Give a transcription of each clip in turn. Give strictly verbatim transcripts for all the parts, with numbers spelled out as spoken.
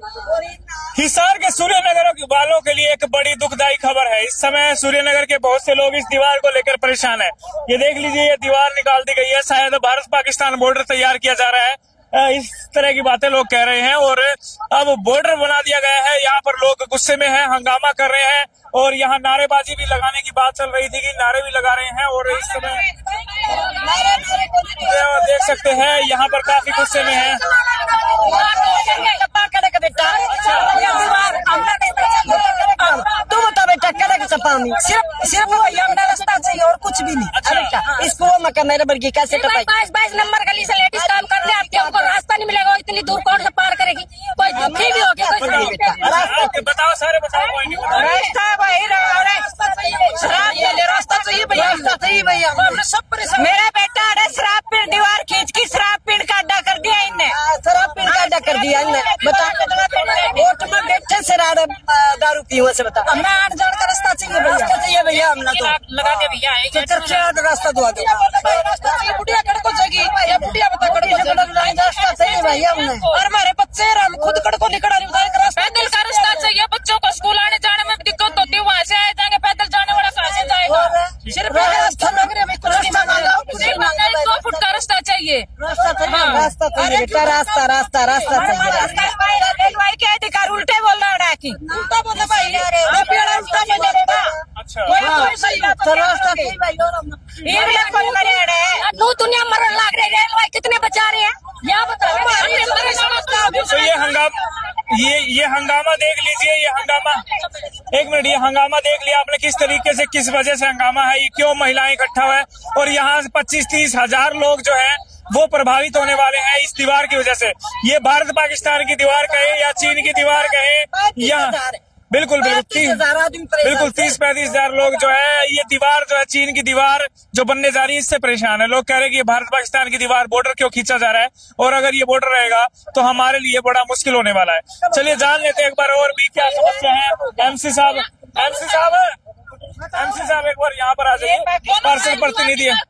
हिसार के सूर्यनगर वालों के लिए एक बड़ी दुखदायी खबर है। इस समय सूर्यनगर के बहुत से लोग इस दीवार को लेकर परेशान हैं। ये देख लीजिए, ये दीवार निकाल दी गई है, शायद भारत पाकिस्तान बॉर्डर तैयार किया जा रहा है, इस तरह की बातें लोग कह रहे हैं। और अब बॉर्डर बना दिया गया है, यहाँ पर लोग गुस्से में हैं, हंगामा कर रहे हैं और यहाँ नारेबाजी भी लगाने की बात चल रही थी कि नारे भी लगा रहे हैं। और इस समय देख सकते हैं यहाँ पर काफी गुस्से में है। तू बता बेटा, कड़क चपामी सिर्फ सिर्फ यमुना रास्ता चाहिए और कुछ भी नहीं। अच्छा बेटा, इसको मैं मेरे बर्गी कैसे टपाई? बाईस बाईस नंबर गली से लेडीज काम करने आती है, हमको रास्ता नहीं मिलेगा, इतनी दूर कौन से पार करेगी? कोई दुखी भी होगी, कोई बताओ, सारे बताओ। रास्ता भाई, रास्ता चाहिए, रास्ता चाहिए भैया, रास्ता चाहिए भैया। हमने सब परेशान। मेरा बेटा अरे शराब पीण दीवार खींच की शराब पीण का अड्डा कर दिया इनने, शराब पीण का अड्डा कर दिया इनने। बता वोट में बैठे शराब दारू पीने से बता। हमें आठ जन का रास्ता चाहिए भैया, रास्ता चाहिए भैया। हमने तो लगा के भैया रास्ता दुआ दो, बुढ़िया कड़को जगी, बुढ़िया बता कड़को रास्ता चाहिए भैया हमने। और हमारे बच्चे हम खुद कड़को निकला नहीं, पैदल का रास्ता चाहिए। बच्चों को स्कूल आने जाने में दिक्कत होती है, वहाँ से आए जाएंगे, पैदल जाने वाला कहाँ से जाएगा? सिर्फ रास्ता दो फुट का रास्ता चाहिए, रास्ता चाहिए, रास्ता चाहिए बेटा, रास्ता रास्ता रास्ता चाहिए। रेलवे के अधिकार उल्टे बोल रहा है कि उल्टा बोला भाई, उल्टा बोला बेटा। रास्ता दुनिया मरण लाग रही, रेलवे कितने बचा रहे हैं यहाँ बताओ। तो ये हंगामा ये ये हंगामा देख लीजिए, ये हंगामा एक मिनट ये हंगामा देख लिया आपने, किस तरीके से, किस वजह से हंगामा है, ये क्यों महिलाएं इकट्ठा हुआ है। और यहाँ पच्चीस तीस हजार लोग जो है वो प्रभावित होने वाले हैं इस दीवार की वजह से। ये भारत पाकिस्तान की दीवार कहे या चीन की दीवार कहे, या बिल्कुल बिल्कुल बिल्कुल तीस पैंतीस हजार लोग जो है, ये दीवार जो है चीन की दीवार जो बनने जा रही है इससे परेशान है। लोग कह रहे हैं कि ये भारत पाकिस्तान की दीवार बॉर्डर क्यों खींचा जा रहा है, और अगर ये बॉर्डर रहेगा तो हमारे लिए बड़ा मुश्किल होने वाला है। चलिए जान लेते हैं एक बार और भी क्या समस्या है। एमसी साहब, एमसी साहब एमसी साहब एक बार यहाँ पर आ जाइए, पार्षद प्रतिनिधि है।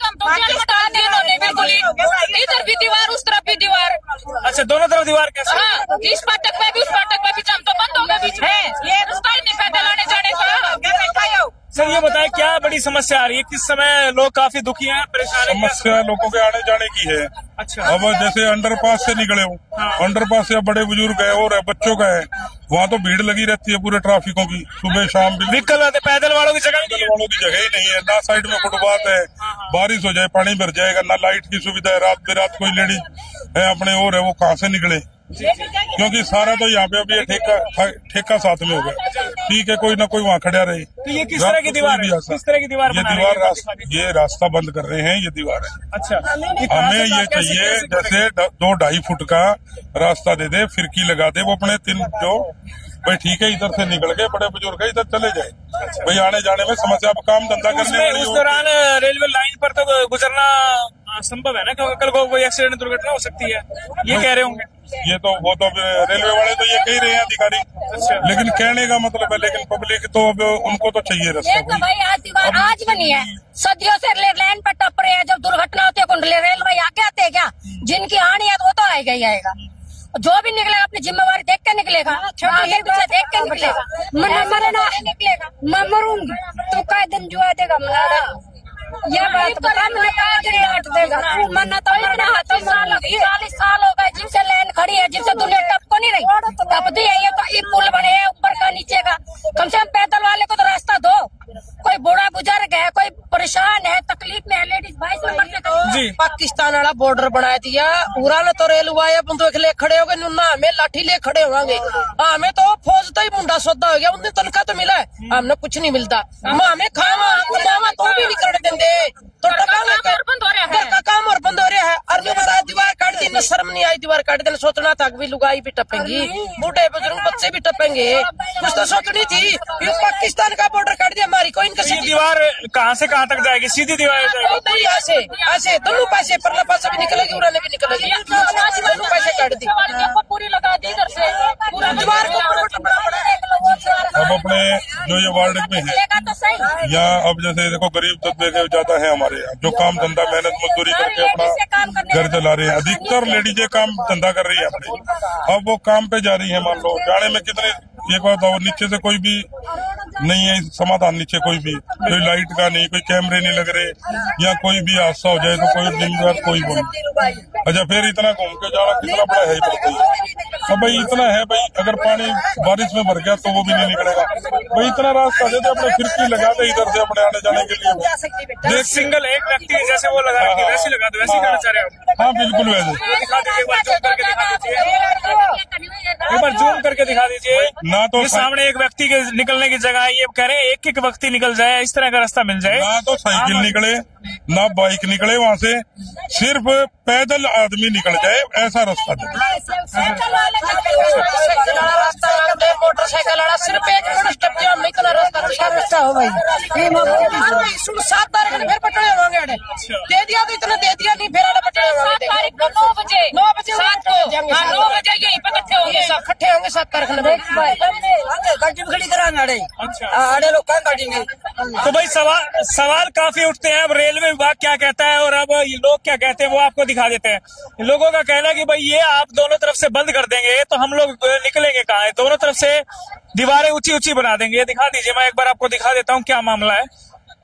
इधर भी दीवार, उस तरफ भी दीवार। अच्छा, दोनों तरफ दीवार कैसे? हाँ, इस फाटक में भी उस फाटक में भी जाम तो बंद हो गया बीच में, ये रास्ता ही नहीं पैदल आने जाने का। सर ये बताएं क्या बड़ी समस्या आ रही है, किस समय लोग काफी दुखी हैं, परेशान हैं? समस्या लोगों के आने जाने की है। अच्छा, अब जैसे अंडरपास से निकले हो, हाँ। अंडरपास से बड़े बुजुर्ग है और बच्चों का है, वहाँ तो भीड़ लगी रहती है पूरे ट्रैफिकों की, सुबह शाम भी। व्हीकल आते, पैदल वालों की जगह पैदल वालों की जगह ही नहीं है, ना साइड में फुटपाथ है, बारिश हो जाए पानी भर जाएगा, ना लाइट की सुविधा है, रात बेरात कोई लेडीज है अपने और है वो कहाँ से निकले, क्योंकि सारा तो यहाँ पे अभी ठेका ठेका साथ में हो गया। ठीक है, कोई ना कोई वहाँ खड़ा रहे। तो ये किस तरह की दीवार है? किस तरह की दीवार? ये दीवार रास्ता, ये रास्ता बंद कर रहे हैं, ये दीवार है। अच्छा, हमें ये चाहिए जैसे दो ढाई फुट का रास्ता दे दे, फिरकी लगा दे, वो अपने तीन जो भाई ठीक है इधर से निकल गए बड़े बुजुर्ग है इधर चले जाए, भाई आने जाने में समस्या, काम धंधा करने उस दौरान रेलवे लाइन पर तो गुजरना संभव है ना, क्योंकि कल को कोई एक्सीडेंट दुर्घटना हो सकती है, ये कह रहे होंगे। ये तो वो तो रेलवे वाले तो ये कह रहे हैं अधिकारी, लेकिन कहने का मतलब है, लेकिन पब्लिक तो अब उनको तो चाहिए रास्ता। तो भाई आज दीवार आज बनी है, सदियों से लाइन पर टप रहे हैं, जब दुर्घटना होती है रेलवे आगे आते हैं क्या? जिनकी हानि है तो वो तो आएगा ही आएगा, जो भी निकलेगा अपनी जिम्मेवारी देख के निकलेगा, आगे पीछे देख के निकलेगा। मरना मरना निकलेगा, मैं मरूंगी तो काय दिन जुआ देगा मना, ये बात बता, मैंने कहा दिन डांट देगा, मरना तो मरना है। तो चालीस साल हो गए जिनसे लाइन खड़ी है, जिनसे दुनिया टप को नहीं रही, टप दी है। ये तो ये पुल बने हैं ऊपर का नीचे का, कम से कम पैदल वाले को तो रास्ता दो। कोई बूढ़ा बुजुर्ग है, कोई परेशान है, तकलीफ में है, लेडीज भाई जी। पाकिस्तान वाला बॉर्डर बना दिया, पूरा में तो रेल हुआ है, बंदूक ले खड़े हो गए, नुना हमें लाठी ले खड़े होंगे, हमें तो फौज तो ही मुंडा सौदा हो गया, उन्हें तनख्वाह तो मिला है, हमने कुछ नहीं मिलता, हमें खावा तो भी नहीं कर देंगे, तो घर का काम और बंद हो रहा है। और जो बताया दीवार काट दी, न शर्म नहीं आई दीवार काट देना, सोचना था भी लुगाई भी टपेंगी, बूढ़े बुजुर्ग बच्चे भी टपेंगे, कुछ तो सोचनी थी। ये पाकिस्तान का बॉर्डर काट दिया हमारी, कोई इनका दीवार कहाँ से कहाँ तक जाएगी? सीधी दीवार जाएगी ऐसे ऐसे दोनों पैसे परला पासा भी निकलेगी, उड़ाने भी निकलेगी, दोनों पैसे काट दी, पूरी लगा दी इधर से दीवार को अब अपने अपने जो ये वार्ड में है यहाँ, अब जैसे देखो गरीब तबके के ज्यादा है हमारे यहाँ, जो काम धंधा मेहनत मजदूरी करके अपना घर चला रहे हैं। अधिकतर लेडीजें काम धंधा कर रही है अपने, अब वो काम पे जा रही है। मान लो जाने में कितने, एक बात और नीचे से कोई भी नहीं है समाधान, नीचे कोई भी, कोई लाइट का नहीं, कोई कैमरे नहीं लग रहे, या कोई भी हादसा हो जाए तो कोई जिम्मेदार कोई बोले। अच्छा फिर इतना घूम के जाना कितना बड़ा है तो भाई इतना है भाई, अगर पानी बारिश में भर गया तो वो भी नहीं निकलेगा भाई। इतना रास्ता दे दे, अपने खिड़की लगा दे इधर से अपने आने जाने के लिए। एक सिंगल एक व्यक्ति जैसे वो लगा के वैसे लगा दो, वैसे करना चाह रहे हो? हाँ बिल्कुल वैसे। दिखा दीजिए एक बार, जूम करके दिखा दीजिए, एक बार जूम करके दिखा दीजिए ना। तो सामने एक व्यक्ति के निकलने की जगह ये कह रहे हैं एक एक व्यक्ति निकल जाए, इस तरह का रास्ता मिल जाए। ना तो साइकिल निकले ना बाइक निकले वहाँ से, सिर्फ पैदल आदमी निकल जाए ऐसा रास्ता दे। मोटरसाइकिल वाला सिर्फ एक मिनट स्टेप दिया, मैं इतना रास्ता रास्ता हो भाई। सात तारीख फिर पटड़े होंगे, दे दिया तो इतना दे दिया, नहीं फिर पटड़े होंगे नौ बजे नौ बजे सात को नौ बजे यहीं पे इकट्ठे होंगे, सब इकट्ठे होंगे सात तारीख गाड़ी खड़ी कराने आड़े। अच्छा आड़े लोग कहाँ काटेंगे? तो भाई सवाल सवाल काफी उठते हैं। अब रेलवे विभाग क्या कहता है और अब ये लोग क्या कहते हैं वो आपको दिखा देते हैं। लोगों का कहना है कि भाई ये आप दोनों तरफ से बंद कर देंगे तो हम लोग निकलेंगे कहाँ? दोनों तरफ से दीवारें ऊंची ऊंची बना देंगे। ये दिखा दीजिए, मैं एक बार आपको दिखा देता हूँ क्या मामला है।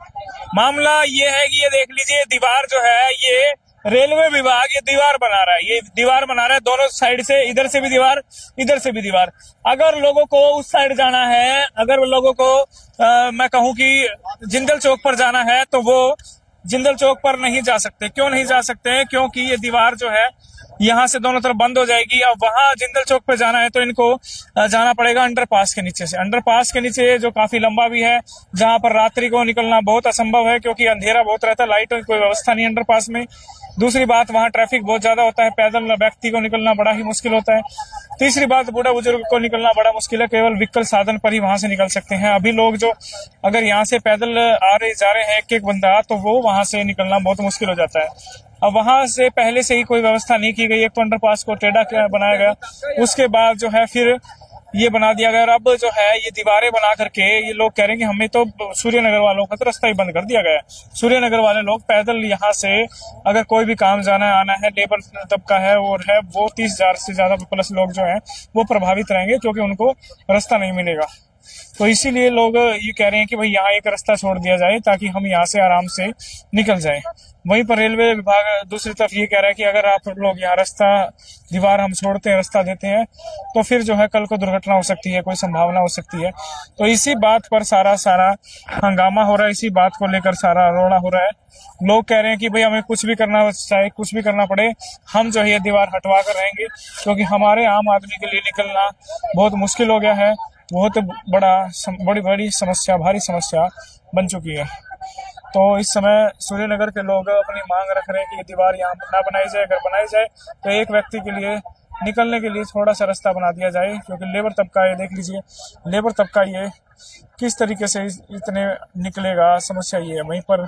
मामला ये है कि ये देख लीजिए, दीवार जो है ये रेलवे विभाग ये दीवार बना रहा है, ये दीवार बना रहा है दोनों साइड से, इधर से भी दीवार इधर से भी दीवार। अगर लोगों को उस साइड जाना है, अगर लोगों को आ, मैं कहूँ कि जिंदल चौक पर जाना है तो वो जिंदल चौक पर नहीं जा सकते। क्यों नहीं जा सकते हैं? क्योंकि ये दीवार जो है यहाँ से दोनों तरफ बंद हो जाएगी। अब वहां जिंदल चौक पे जाना है तो इनको जाना पड़ेगा अंडरपास के नीचे से, अंडरपास के नीचे जो काफी लंबा भी है, जहां पर रात्रि को निकलना बहुत असंभव है क्योंकि अंधेरा बहुत रहता है, लाइटों की कोई व्यवस्था नहीं अंडरपास में। दूसरी बात, वहां ट्रैफिक बहुत ज्यादा होता है, पैदल व्यक्ति को निकलना बड़ा ही मुश्किल होता है। तीसरी बात, बूढ़ा बुजुर्ग को निकलना बड़ा मुश्किल है, केवल व्हीकल साधन पर ही वहां से निकल सकते हैं। अभी लोग जो अगर यहाँ से पैदल आ रहे जा रहे हैं एक एक बंदा, तो वो वहां से निकलना बहुत मुश्किल हो जाता है। अब वहां से पहले से ही कोई व्यवस्था नहीं की गई, एक तो अंडरपास को टेढ़ा बनाया गया, उसके बाद जो है फिर ये बना दिया गया, और अब जो है ये दीवारें बना करके ये लोग कह रहे हैं कि हमें तो सूर्यनगर वालों का तो रास्ता ही बंद कर दिया गया है। सूर्यनगर वाले लोग पैदल यहाँ से अगर कोई भी काम जाना है आना है, लेबर तबका है और है वो तीस हजार से ज्यादा प्लस लोग जो है वो प्रभावित रहेंगे क्योंकि उनको रास्ता नहीं मिलेगा। तो इसीलिए लोग ये कह रहे हैं कि भाई यहाँ एक रास्ता छोड़ दिया जाए ताकि हम यहाँ से आराम से निकल जाए। वहीं पर रेलवे विभाग दूसरी तरफ ये कह रहा है कि अगर आप लोग यहाँ रास्ता दीवार हम छोड़ते हैं, रास्ता देते हैं, तो फिर जो है कल को दुर्घटना हो सकती है, कोई संभावना हो सकती है। तो इसी बात पर सारा सारा हंगामा हो रहा है, इसी बात को लेकर सारा रोड़ा हो रहा है। लोग कह रहे हैं कि भाई हमें कुछ भी करना चाहे कुछ भी करना पड़े, हम जो है ये दीवार हटवा कर रहेंगे क्योंकि हमारे आम आदमी के लिए निकलना बहुत मुश्किल हो गया है, बहुत बड़ा बड़ी बड़ी समस्या, भारी समस्या बन चुकी है। तो इस समय सूर्यनगर के लोग अपनी मांग रख रहे हैं कि ये दीवार यहाँ ना बनाई जाए, अगर बनाई जाए तो एक व्यक्ति के लिए निकलने के लिए थोड़ा सा रास्ता बना दिया जाए, क्योंकि लेबर तबका ये देख लीजिए, लेबर तबका ये किस तरीके से इतने निकलेगा, समस्या ये है। वहीं पर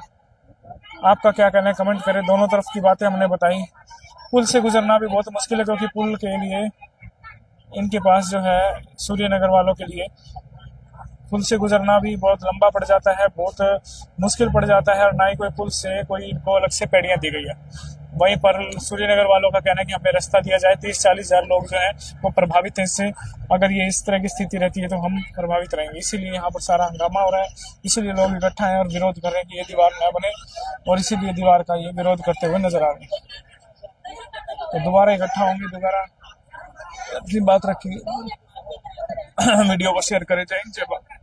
आपका क्या कहना है कमेंट करें। दोनों तरफ की बातें हमने बताई। पुल से गुजरना भी बहुत मुश्किल है क्योंकि पुल के लिए इनके पास जो है सूर्यनगर वालों के लिए पुल से गुजरना भी बहुत लंबा पड़ जाता है, बहुत मुश्किल पड़ जाता है, और ना ही कोई पुल से कोई इनको अलग से पेड़ियां दी गई है। वहीं पर सूर्यनगर वालों का कहना है कि हमें रास्ता दिया जाए। तीस चालीस हजार लोग जो हैं वो प्रभावित हैं इससे। अगर ये इस तरह की स्थिति रहती है तो हम प्रभावित रहेंगे। इसीलिए यहाँ पर सारा हंगामा हो रहा है, इसीलिए लोग इकट्ठा हैं और विरोध कर रहे हैं कि ये दीवार न बने, और इसीलिए दीवार का ये विरोध करते हुए नजर आ रहे हैं। तो दोबारा इकट्ठा होंगे, दोबारा अपनी बात रखिए, वीडियो को शेयर करें। जय हिंद, जय भारत।